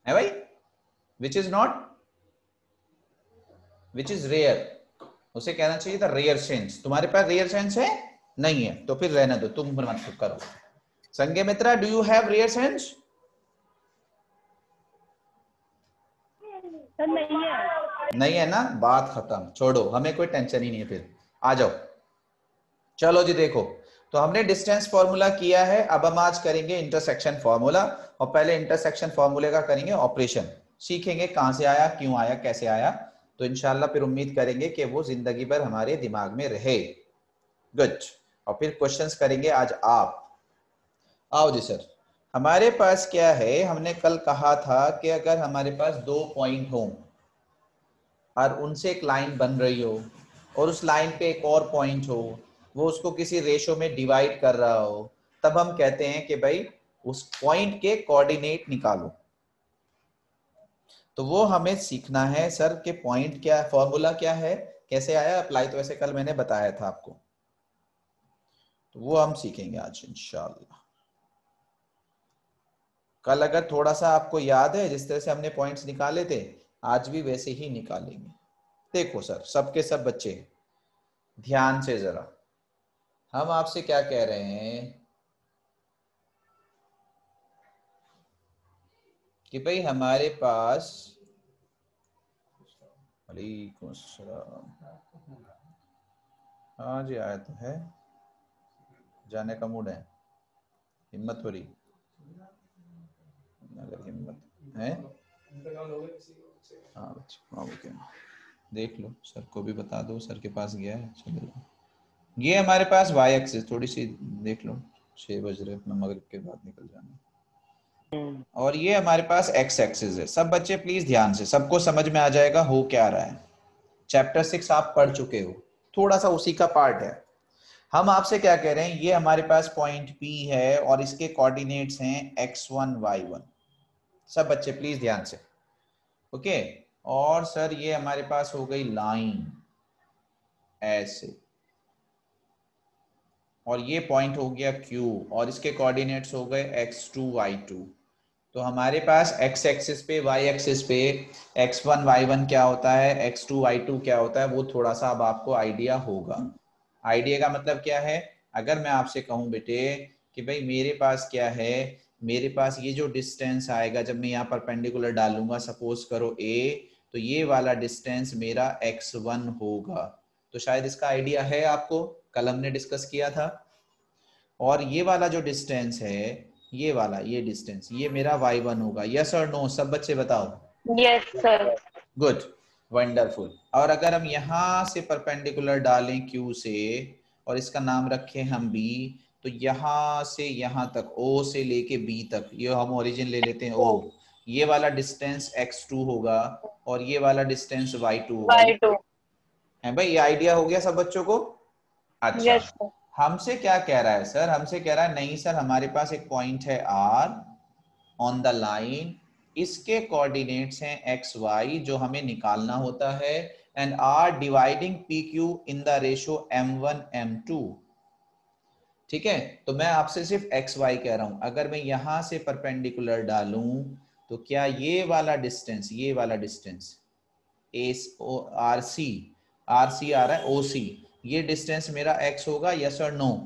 है भाई, which is not, which is rare, उसे कहना चाहिए था रेयर सेंस। तुम्हारे पास रेयर सेंस है नहीं है तो फिर रहने दो, तुम मत करो। Sanghamitra, do you have rare sense? नहीं है। नहीं है ना, बात खत्म, छोड़ो, हमें कोई टेंशन ही नहीं है। फिर आ जाओ, चलो जी देखो, तो हमने डिस्टेंस फॉर्मूला किया है, अब हम आज करेंगे इंटरसेक्शन फॉर्मूला। और पहले इंटरसेक्शन फॉर्मूले का करेंगे ऑपरेशन, सीखेंगे कहां से आया, क्यों आया, कैसे आया। तो इंशाल्लाह फिर उम्मीद करेंगे कि वो जिंदगी भर हमारे दिमाग में रहे। गुड। और फिर क्वेश्चंस करेंगे आज आप। आओ जी सर, हमारे पास क्या है, हमने कल कहा था कि अगर हमारे पास 2 पॉइंट हो और उनसे एक लाइन बन रही हो और उस लाइन पे एक और पॉइंट हो, वो उसको किसी रेशो में डिवाइड कर रहा हो, तब हम कहते हैं कि भाई उस पॉइंट के कोऑर्डिनेट निकालो। तो वो हमें सीखना है सर कि पॉइंट क्या, फॉर्मूला क्या है, कैसे आया अप्लाई, तो वैसे कल मैंने बताया था आपको, तो वो हम सीखेंगे आज इंशाल्लाह। कल अगर थोड़ा सा आपको याद है जिस तरह से हमने पॉइंट्स निकाले थे, आज भी वैसे ही निकालेंगे। देखो सर, सबके सब बच्चे ध्यान से जरा, हम आपसे क्या कह रहे हैं कि भाई हमारे पास, वालेकुम अस्सलाम, हाँ जी आया तो है, जाने का मूड है, हिम्मत हो रही, अगर हिम्मत है हाँ बच्चे, ओके, देख लो, सर को भी बता दो, सर के पास गया है, चलो। ये हमारे पास वाई एक्सिस, थोड़ी सी देख लो, 6 बज रहे, अपना मगरिब के बाद निकल जाना। और ये हमारे पास एक्स एक्सिस है। सब बच्चे प्लीज ध्यान से, सबको समझ में आ जाएगा हो क्या रहा है। चैप्टर 6 आप पढ़ चुके हो, थोड़ा सा उसी का पार्ट है। हम आपसे क्या कह रहे हैं, ये हमारे पास पॉइंट P है और इसके कोऑर्डिनेट्स हैं x1 y1। सब बच्चे प्लीज ध्यान से, ओके। और सर ये हमारे पास हो गई लाइन ऐसे, और ये पॉइंट हो गया Q, और इसके कोऑर्डिनेट्स हो गए x2 y2। तो हमारे पास x एक्सिस पे, y एक्सिस पे x1 y1 क्या होता है, x2 y2 क्या होता है, वो थोड़ा सा अब आपको आइडिया होगा। आइडिया का मतलब क्या है, अगर मैं आपसे कहूं बेटे कि भाई मेरे पास क्या है, मेरे पास ये जो डिस्टेंस आएगा जब मैं यहाँ परपेंडिकुलर डालूंगा, सपोज करो a, तो ये वाला डिस्टेंस मेरा x1 होगा। तो शायद इसका आइडिया है आपको, कल हमने डिस्कस किया था। और ये वाला जो डिस्टेंस है, ये वाला, ये डिस्टेंस, ये मेरा y1 होगा। यस और नो, सब बच्चे बताओ। Yes sir. Good, wonderful. और अगर हम यहां से परपेंडिकुलर डालें Q से, और इसका नाम रखें हम B, तो यहां से यहां तक, O से लेके B तक, ये हम ओरिजिन ले लेते हैं O, ये वाला डिस्टेंस x2 होगा और ये वाला डिस्टेंस y2 होगा। y2। है भाई, ये आइडिया हो गया सब बच्चों को? अच्छा, यस सर। हमसे क्या कह रहा है सर, हमसे कह रहा है नहीं सर, हमारे पास एक पॉइंट है R ऑन द लाइन, इसके कोऑर्डिनेट्स हैं एक्स वाई जो हमें निकालना होता है, and R dividing P Q in the ratio m1 m2। ठीक है, तो मैं आपसे सिर्फ एक्स वाई कह रहा हूं। अगर मैं यहां से परपेंडिकुलर डालूं तो क्या ये वाला डिस्टेंस, ये वाला डिस्टेंस आर सी आ रहा है ओ सी, ये डिस्टेंस मेरा एक्स होगा, यस और नो?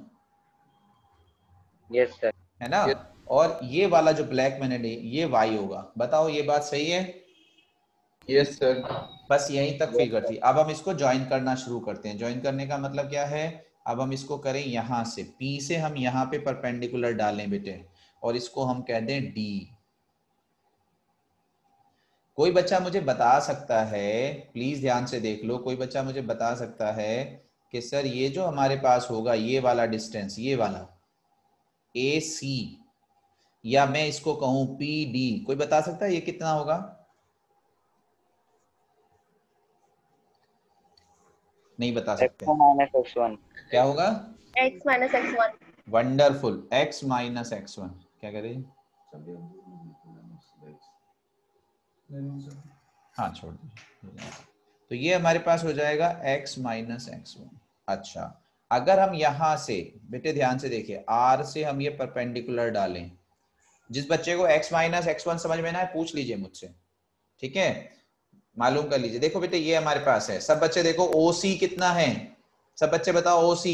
Yes sir. है ना? और ये वाला जो ब्लैक मैंने ये वाई होगा। बताओ ये बात सही है? Yes sir. बस यहीं तक फिगर थी। अब हम इसको ज्वाइन करना शुरू करते हैं। ज्वाइन करने का मतलब क्या है, अब हम इसको करें यहां से, P से हम यहाँ पे परपेंडिकुलर डालें बेटे, और इसको हम कह दें D। कोई बच्चा मुझे बता सकता है, प्लीज ध्यान से देख लो, कोई बच्चा मुझे बता सकता है कि सर ये जो हमारे पास होगा, ये वाला डिस्टेंस, ये वाला AC, या मैं इसको कहूं PD, कोई बता सकता है ये कितना होगा? नहीं बता सकते? x2 - x1। क्या होगा? x - x1। Wonderful, x minus x1। क्या कह रहे हैं? हाँ छोड़ दीजिए। तो ये हमारे पास हो जाएगा x माइनस x1। अच्छा, अगर हम यहां से बेटे ध्यान से देखिए, R से हम ये परपेंडिकुलर डालें, जिस बच्चे को x माइनस x1 समझ में ना है पूछ लीजिए मुझसे, ठीक है, मालूम कर लीजिए। देखो बेटे ये हमारे पास है, सब बच्चे देखो OC कितना है, सब बच्चे बताओ OC।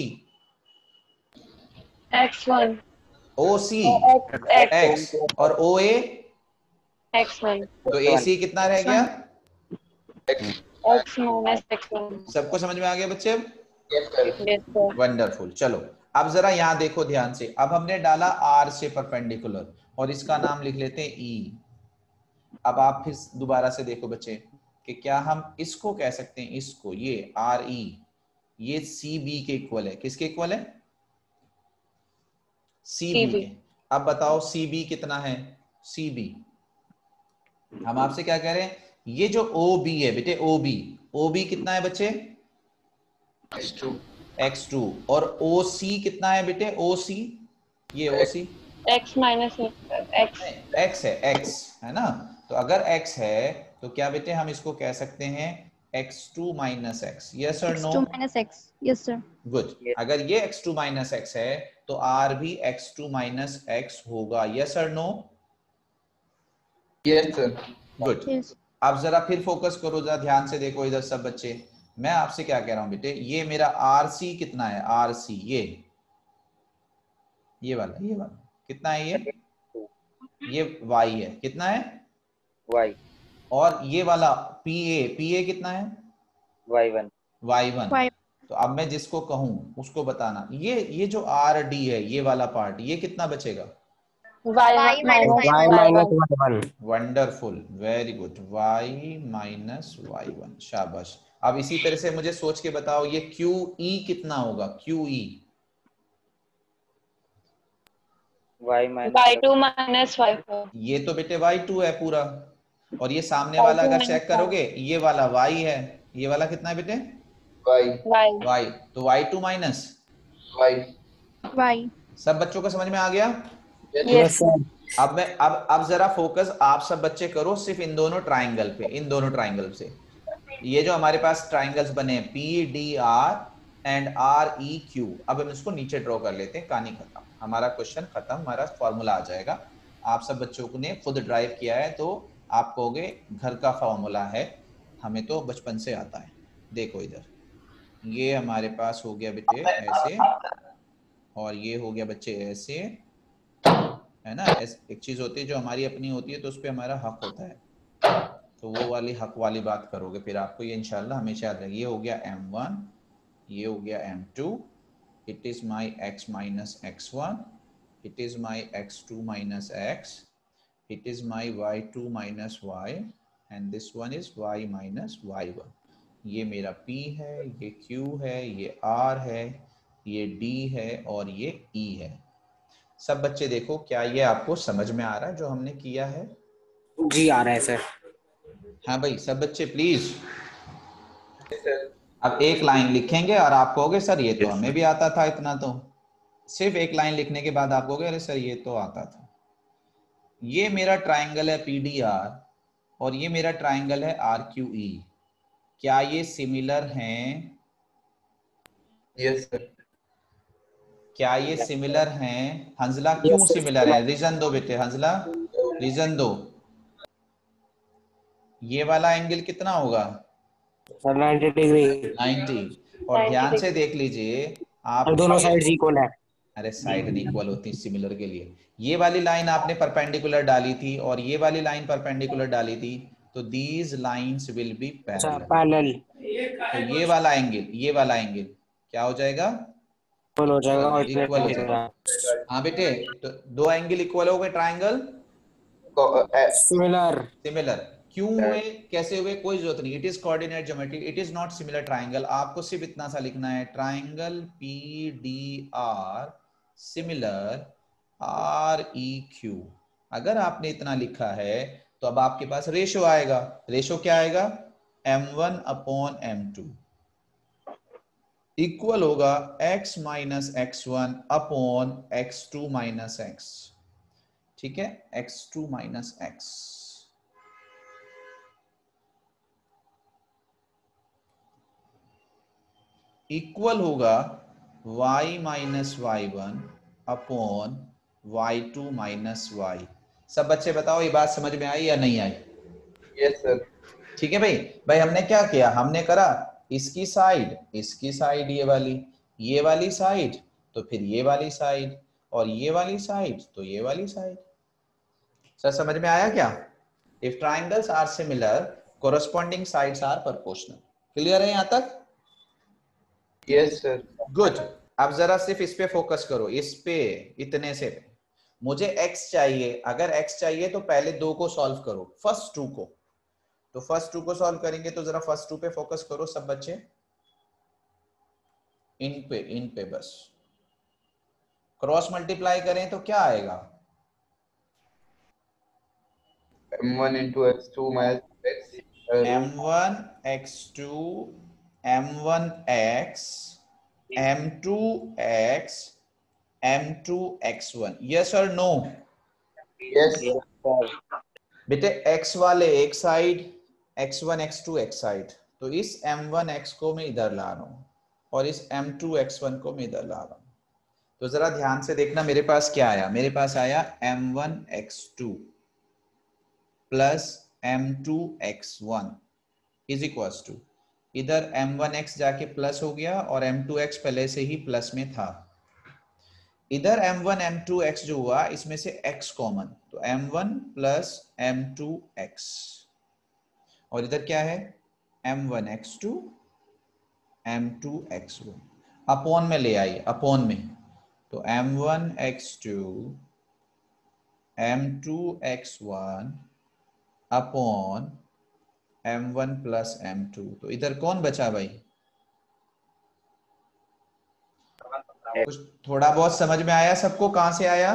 X1 OC X x और OA, X1 तो AC कितना रह गया? X minus X1। सबको समझ में आ गया बच्चे? Yes sir। वंडरफुल। चलो अब जरा यहाँ देखो ध्यान से, अब हमने डाला R से परपेंडिकुलर और इसका नाम लिख लेते हैं E। अब आप फिर दोबारा से देखो बच्चे कि क्या हम इसको कह सकते हैं, इसको, ये RE ये CB के इक्वल है, किसके इक्वल है? CB के। अब बताओ CB कितना है? CB हम आपसे क्या कह रहे हैं, ये जो OB है बेटे, OB कितना है बच्चे? X2 और OC कितना है बेटे? OC ये OC X minus X। X है, X है ना, तो अगर X है तो क्या बेटे हम इसको कह सकते हैं X2 minus X, yes or no? X2 minus X, yes sir। Good, अगर ये X2 minus X है तो R भी X2 minus X होगा, yes or no? Yes sir। Good. Yes। अब जरा फिर फोकस करो, जरा ध्यान से देखो इधर सब बच्चे, मैं आपसे क्या कह रहा हूं बेटे, ये मेरा RC कितना है? RC ये वाला कितना है? ये Y है, कितना है? Y। और ये वाला PA कितना है? Y1। Y1। तो अब मैं जिसको कहूं उसको बताना, ये जो RD है ये वाला पार्ट, ये कितना बचेगा? Y minus Y1। Wonderful, very good, Y minus Y1, शाबाश। अब इसी तरह से मुझे सोच के बताओ ये QE कितना होगा? QE Y2 minus Y4। ये तो बेटे Y2 है पूरा, और ये सामने वाला अगर चेक करोगे ये वाला Y है, ये वाला कितना है बेटे? Y। तो Y2 माइनस Y। सब बच्चों को समझ में आ गया? Yes sir। अब जरा फोकस आप सब बच्चे करो सिर्फ इन दोनों ट्राइंगल पे, इन दोनों ट्राइंगल से। ये जो हमारे पास ट्राइंगल्स बने हैं PDR एंड REQ, अब हम इसको नीचे ड्रॉ कर लेते हैं, कहानी खत्म, हमारा क्वेश्चन खत्म, हमारा फॉर्मूला आ जाएगा। आप सब बच्चों ने खुद ड्राइव किया है तो आप कहोगे घर का फॉर्मूला है, हमें तो बचपन से आता है। देखो इधर ये हमारे पास हो गया बेटे ऐसे, और ये हो गया बच्चे ऐसे, है ना। एक चीज होती है जो हमारी अपनी होती है तो उस पर हमारा हक होता है, तो वो वाली हक वाली बात करोगे फिर आपको ये इंशाल्लाह हमेशा याद रहेगी। ये हो गया M1, ये हो गया M2, it is my x minus x1, it is my x2 minus x, it is my y2 minus y, and this one is y minus y1। ये मेरा P है, ये Q है, ये R है, ये D है और ये E है। सब बच्चे देखो क्या ये आपको समझ में आ रहा है जो हमने किया है? जी आ रहा है सर। हाँ भाई सब बच्चे प्लीज। अब एक लाइन लिखेंगे और आप कहोगे सर ये तो हमें भी आता था, इतना तो सिर्फ एक लाइन लिखने के बाद आप कहोगे अरे सर ये तो आता था। ये मेरा ट्राइंगल है PDR और ये मेरा ट्राइंगल है RQE, क्या ये सिमिलर हैं? Yes sir। क्या ये सिमिलर हैं? हंजला क्यों सिमिलर है? रीजन दो बेटे, हंजला रीजन दो। ये वाला एंगल कितना होगा? 90 डिग्री। 90। और ध्यान से देख लीजिए आप, दोनों साइड इक्वल है। अरे साइड नहीं इक्वल होती सिमिलर के लिए। ये वाली लाइन आपने परपेंडिकुलर डाली थी और ये वाली लाइन परपेंडिकुलर डाली थी, तो these lines will be parallel. Parallel. तो ये वाला एंगल क्या हो जाएगा? इक्वल हो जाएगा। इक्वल हो जाएगा। हाँ बेटे, तो दो एंगल इक्वल हो गए, ट्राइंगल सिमिलर क्यों हुए, कैसे हुए, कोई जरूरत नहीं, it is coordinate geometry, it is not similar triangle. आपको सिर्फ इतना सा लिखना है, ट्राइंगल PDR सिमिलर REQ। अगर आपने इतना लिखा है तो अब आपके पास रेशो आएगा। रेशो क्या आएगा? M1 अपॉन M2 इक्वल होगा x minus x1 upon x2 minus x। ठीक है, x2 माइनस x इक्वल होगा y minus y1 upon y2 minus y। सब बच्चे बताओ ये बात समझ में आई या नहीं आई? Yes sir. ठीक है भाई। भाई हमने क्या किया, हमने करा इसकी साइड ये वाली साइड, तो फिर ये वाली साइड, और ये वाली साइड तो ये वाली साइड। सर समझ में आया क्या? If triangles are similar corresponding sides are proportional. Clear है यहां तक? Yes sir. गुड। अब जरा सिर्फ इस पे फोकस करो, इस पे, इतने से। मुझे x चाहिए, अगर x चाहिए तो पहले दो को सॉल्व करो, फर्स्ट टू को। तो फर्स्ट टू को सॉल्व करेंगे, तो जरा फर्स्ट टू पे फोकस करो सब बच्चे। इन पे बस क्रॉस मल्टीप्लाई करें तो क्या आएगा? m1 into x2 minus x m1 x2 m1x m2x m2 x1। Yes और नो? यस बेटे x वाले एक साइड, x1 x2 एक साइड, तो इस m1x को मैं इधर ला रहा हूं और इस m2 x1 को मैं इधर ला रहा हूं। तो जरा ध्यान से देखना मेरे पास क्या आया। मेरे पास आया m1 x2 plus m2 x1 is equals to, इधर m1x जाके प्लस हो गया और m2x पहले से ही प्लस में था। इधर m1 m2x जो हुआ इसमें से x कॉमन, तो m1 प्लस m2x, और इधर क्या है m1x2 m2x1 अपॉन में ले आई, अपॉन में, तो m1x2 m2x1 upon m1 plus m2। तो इधर कौन बचा भाई? कुछ थोड़ा बहुत समझ में आया सबको? कहां से आया?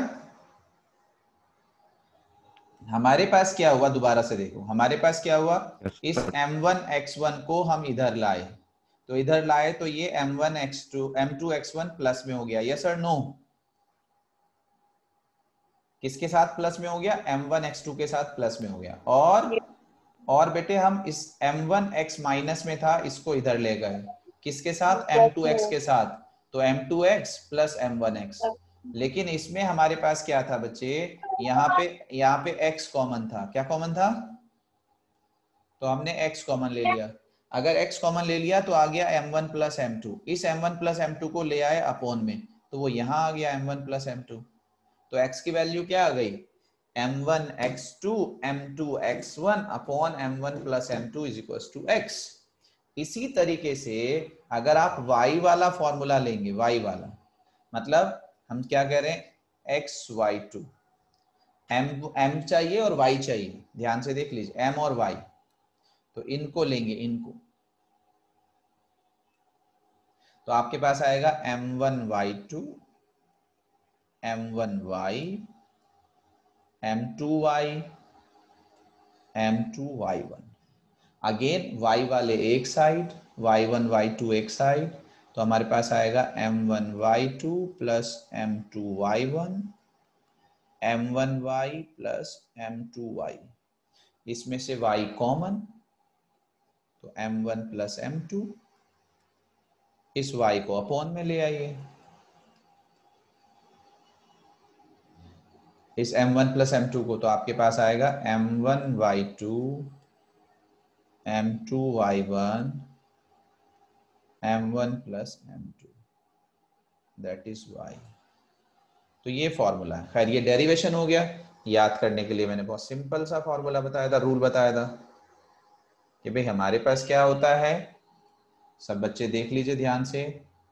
हमारे पास क्या हुआ, दोबारा से देखो हमारे पास क्या हुआ, इस m1 x1 को हम इधर लाए, तो इधर लाए तो ये m1 x2 m2 x1 plus में हो गया। यस और नो? किसके साथ प्लस में हो गया? m1 x2 के साथ प्लस में हो गया। और बेटे हम इस m1 x माइनस में था, इसको इधर ले गए, किसके साथ? m2x के साथ, तो m2x प्लस m1x। लेकिन इसमें हमारे पास क्या था बच्चे, यहाँ पे x कॉमन था। क्या कॉमन था? तो हमने x कॉमन ले लिया। अगर x कॉमन ले लिया तो आ गया m1 प्लस m2। इस m1 प्लस m2 को ले आए अपॉन में, तो वो यहाँ आ गया m1 प्लस m2। तो x की वैल्यू क्या आ गई? m1 x2 m2 x1 upon m1 plus m2 is equal to x। इसी तरीके से अगर आप y वाला फॉर्मूला लेंगे, y वाला मतलब हम क्या कह रहे हैं, xy2, m चाहिए और y चाहिए, ध्यान से देख लीजिए m और y, तो इनको लेंगे, इनको, तो आपके पास आएगा m1y2 m1y m2y m2y1। Again y वाले एक साइड, y1 y2 एक साइड, तो हमारे पास आएगा m1y2 plus m2y1 m1y plus m2y। इसमें से y कॉमन, तो m1 प्लस m2, इस y को अपॉन में ले आइए, इस m1 प्लस m2 को, तो आपके पास आएगा m1y2 m2y1 m1 plus m2, that is y। तो ये फॉर्मूला है। खैर ये डेरिवेशन हो गया। याद करने के लिए मैंने बहुत सिंपल सा फॉर्मूला बताया था, रूल बताया था कि भाई हमारे पास क्या होता है, सब बच्चे देख लीजिए ध्यान से।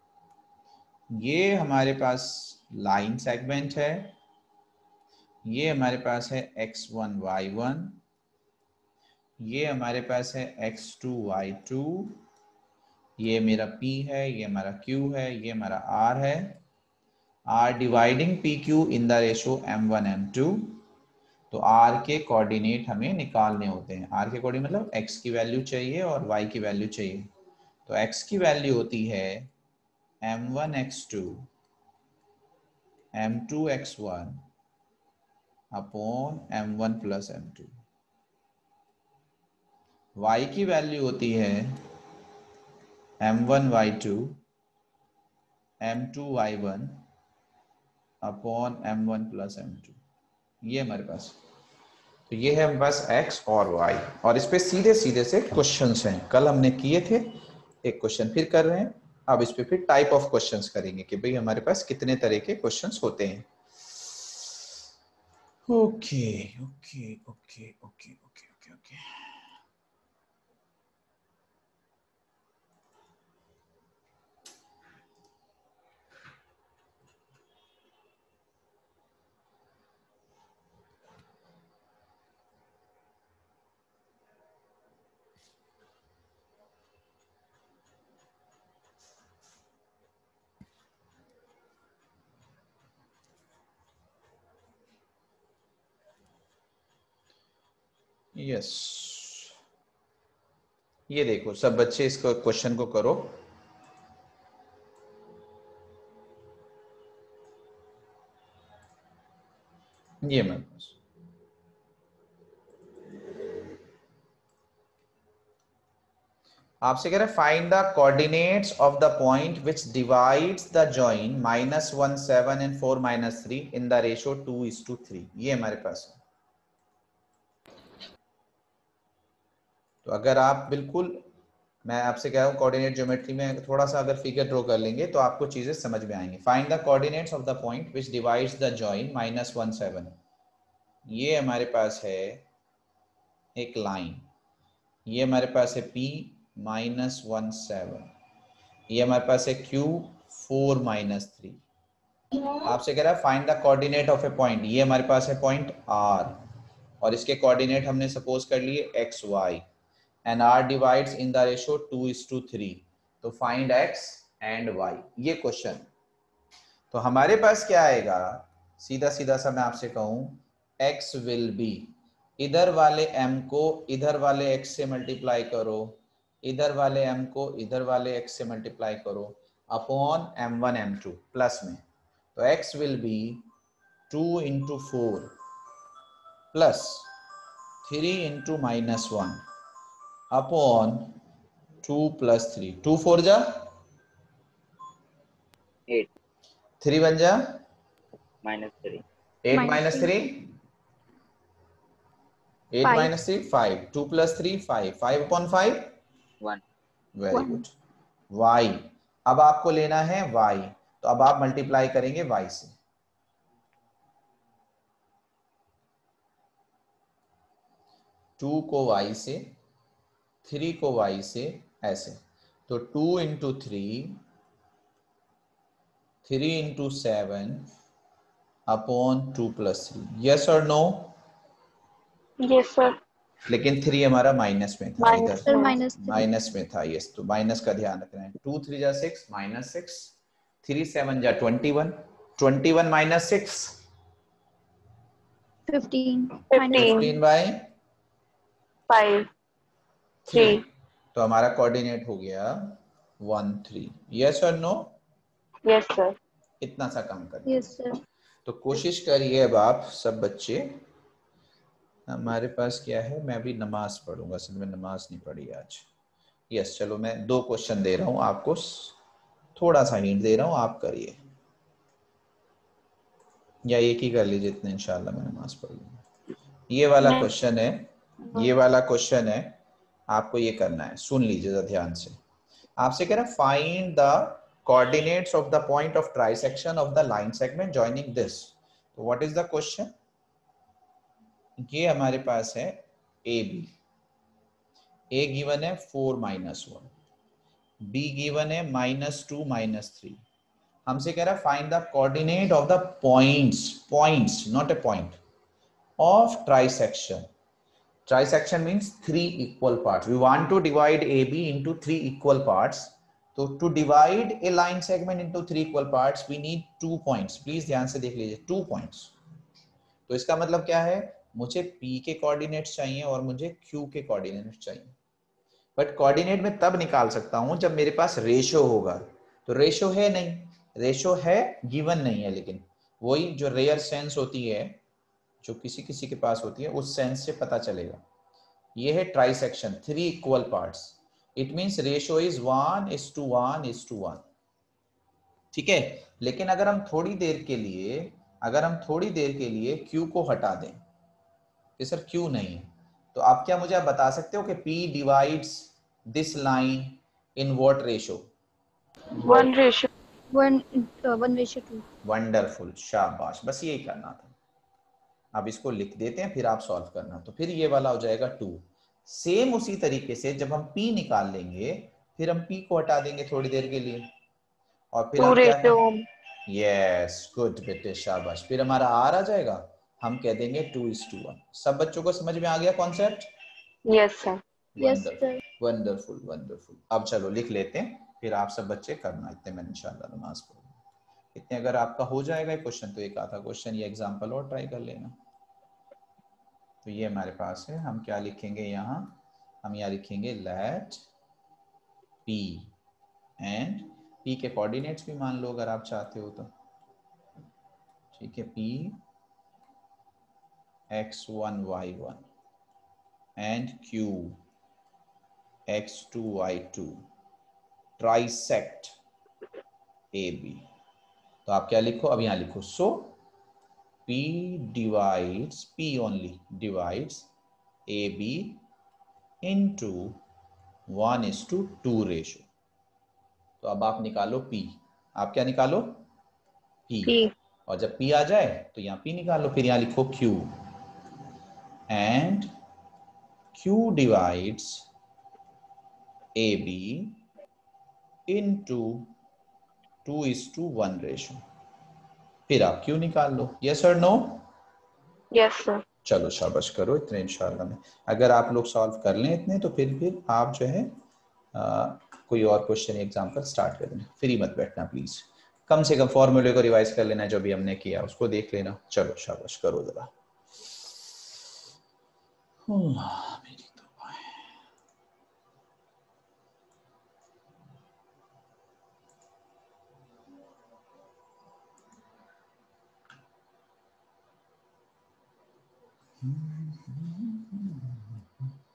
ये हमारे पास लाइन सेगमेंट है, ये हमारे पास है x1 y1, ये हमारे पास है x2 y2, ये मेरा p है, ये हमारा q है, ये हमारा r है। r dividing pq in the ratio m1 m2। तो r के कोऑर्डिनेट हमें निकालने होते हैं। r के कोऑर्डिनेट मतलब x की वैल्यू चाहिए और y की वैल्यू चाहिए। तो x की वैल्यू होती है m1 x2 m2 x1 upon m1 plus m2। y की वैल्यू होती है m1 y2 m2 y1 upon m1 plus m2। ये हमारे पास तो ये है बस x और y, और इस पे सीधे सीधे से क्वेश्चंस हैं। कल हमने किए थे, एक क्वेश्चन फिर कर रहे हैं। अब इस पे फिर टाइप ऑफ क्वेश्चंस करेंगे कि भाई हमारे पास कितने तरह के क्वेश्चंस होते हैं। Okay okay okay okay okay okay okay. Yes, ये देखो सब बच्चे इसको क्वेश्चन को करो। ये मैं आपसे कह रहे हैं find the coordinates of the point which divides the join -1 7 and 4 -3 in the ratio 2:3। ये हमारे पास है। तो अगर आप बिल्कुल, मैं आपसे कह रहा हूँ कोऑर्डिनेट ज्योमेट्री में थोड़ा सा अगर फिगर ड्रॉ कर लेंगे तो आपको चीजें समझ में आएंगी। Find the coordinates of the point which divides the join -1 7। ये हमारे पास है एक लाइन, ये हमारे पास है P -1 7, ये हमारे पास है Q 4 -3। आपसे कह रहा है find the coordinate of a point, ये हमारे पास है पॉइंट R, और इसके कोऑर्डिनेट हमने सपोज कर लिए x y, and R divides in the ratio 2:3। तो फाइंड x एंड y, ये क्वेश्चन। तो हमारे पास क्या आएगा, सीधा सीधा सा मैं आपसे कहूं, x विल बी, इधर वाले m को इधर वाले x से मल्टीप्लाई करो, इधर वाले m को इधर वाले x से मल्टीप्लाई करो, अपॉन m1 m2 प्लस में। तो x will be 2 × 4 plus 3 × -1 upon 2 + 3। 2 4 जा 8 3 बन जा -3 8 -3 8 5. -3 5, 2 + 3 5, 5 upon 5 1 वेरी गुड। y, अब आपको लेना है y, तो अब आप मल्टीप्लाई करेंगे y से। टू को y से, 3 को y से, ऐसे। तो 2 × 3, 3 × 7 अपॉन 2 + 3। यस और नो? Yes sir. लेकिन 3 हमारा माइनस में था, इधर Sir, -3. माइनस में था। यस, तो माइनस का ध्यान रखना है। 2 3 जा 6 -6, 3 7 जा 21, 21 - 6 15. 15 बाय 5 3। तो हमारा कोऑर्डिनेट हो गया 1 3। यस और नो? Yes sir. इतना सा कम करिए। Yes, sir. तो कोशिश करिए अब आप सब बच्चे। हमारे पास क्या है, मैं भी नमाज पढ़ूंगा, असल में नमाज नहीं पढ़ी आज। यस, चलो मैं 2 क्वेश्चन दे रहा हूं आपको, थोड़ा सा हिंट दे रहा हूं, आप करिए, या एक ही कर लीजिए, इतने इंशाल्लाह मैं नमाज पढ़ लूंगा। ये वाला क्वेश्चन है, ये वाला क्वेश्चन है, आपको ये करना है, सुन लीजिए जरा ध्यान से। आपसे कह रहा है find the coordinates of the point of trisection of the line segment joining this. तो व्हाट इज द क्वेश्चन? ये हमारे पास है ए बी, ए गिवन है 4 -1, बी गिवन है -2 -3। हमसे कह रहा है find the coordinate of the points, points not a point, of trisection. Trisection means 3 equal parts. We want to divide AB into 3 equal parts. So to divide a line segment into 3 equal parts, we need 2 points. Please ध्यान से देख लीजिए, 2 points. तो इसका मतलब क्या है, मुझे P के कोऑर्डिनेट्स चाहिए और मुझे Q के कोऑर्डिनेट्स चाहिए। बट कोऑर्डिनेट में तब निकाल सकता हूं जब मेरे पास रेशियो होगा। तो रेशियो है नहीं, रेशियो है गिवन नहीं है, लेकिन वही जो रेयर सेंस होती है, जो किसी किसी के पास होती है, उस सेंस से पता चलेगा। ये है trisection, 3 equal parts. It means ratio is 1:1:1। ठीक है, लेकिन अगर हम थोड़ी देर के लिए Q को हटा दें, ये सर क्यों नहीं है? तो आप क्या मुझे आप बता सकते हो कि P divides this line in what ratio? 1:2. 1:2. Wonderful, शाबाश, बस यही करना था। अब इसको लिख देते हैं, फिर आप सॉल्व करना। तो फिर ये वाला हो जाएगा 2। सेम उसी तरीके से जब हम P निकाल लेंगे, फिर हम P को हटा देंगे थोड़ी देर के लिए, और फिर 2 हम क्या ratio. है, यस गुड बेटे, शाबाश। फिर हमारा R आ जाएगा, हम कह देंगे 2:1। सब बच्चों को समझ में आ गया concept? Yes, sir. Yes, wonderful sir. Wonderful wonderful. अब चलो लिख लेते हैं, फिर आप सब बच्चे करना इतने में इंशाल्लाह नमाज पढ़ो। इतने अगर आपका हो जाएगा क्वेश्चन, तो एक आधा क्वेश्चन ये एग्जांपल और ट्राई कर लेना। तो ये हमारे पास है, हम क्या लिखेंगे यहाँ, हम यहाँ लिखेंगे लेट P एंड P के कोऑर्डिनेट्स भी मान लो अगर आप चाहते हो तो, ठीक है। P x1 y1 and Q x2 y2 trisect AB। तो आप क्या लिखो, अब यहाँ लिखो, so P divides, P only divides AB into 1:2 ratio. तो अब आप निकालो P, आप क्या निकालो, P, P. और जब P आ जाए तो यहाँ P निकालो, फिर यहाँ लिखो Q and Q divides AB into 2:1 ratio. फिर आप Q निकाल लो, यस और नो? Yes, sir. चलो शाबाश करो इतने इंशाल्लाह में। अगर आप लोग सॉल्व कर लें इतने, तो फिर आप जो है कोई और क्वेश्चन एग्जाम्पल स्टार्ट कर देना, फ्री मत बैठना प्लीज। कम से कम फॉर्मूले को रिवाइज कर लेना, जो भी हमने किया उसको देख लेना। चलो शाबाश करो जरा। मेरी तो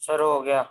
सर हो गया।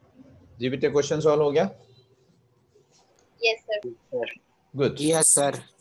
जी बेटे क्वेश्चन सॉल्व हो गया? Yes, sir. Good. Yes sir.